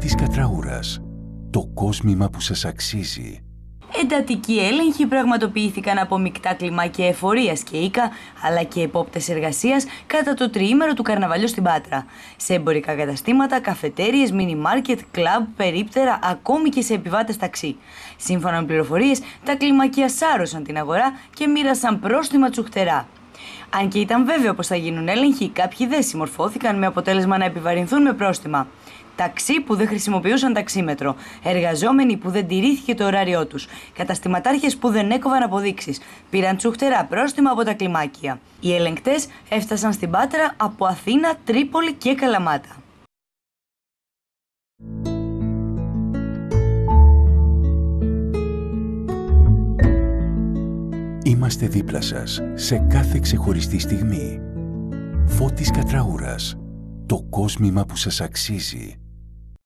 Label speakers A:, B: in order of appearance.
A: Φώτης Κατραούρας. Το κόσμημα που σας αξίζει.
B: Εντατικοί έλεγχοι πραγματοποιήθηκαν από μεικτά κλιμάκια εφορίας και οίκα, αλλά και επόπτες εργασίας κατά το τριήμερο του καρναβαλιού στην Πάτρα. Σε εμπορικά καταστήματα, καφετέριες, μίνι μάρκετ, κλαμπ, περίπτερα, ακόμη και σε επιβάτες ταξί. Σύμφωνα με πληροφορίες, τα κλιμάκια σάρωσαν την αγορά και μοίρασαν πρόστιμα τσουχτερά. Αν και ήταν βέβαιο πως θα γίνουν έλεγχοι, κάποιοι δεν συμμορφώθηκαν, με αποτέλεσμα να επιβαρυνθούν με πρόστιμα. Ταξί που δεν χρησιμοποιούσαν ταξίμετρο, εργαζόμενοι που δεν τηρήθηκε το ωράριό τους, καταστηματάρχες που δεν έκοβαν αποδείξεις, πήραν τσουχτερά πρόστιμα από τα κλιμάκια. Οι ελεγκτές έφτασαν στην Πάτρα από Αθήνα, Τρίπολη και Καλαμάτα.
A: Είμαστε δίπλα σας σε κάθε ξεχωριστή στιγμή. Φώτης Κατραούρας. Το κόσμημα που σας αξίζει.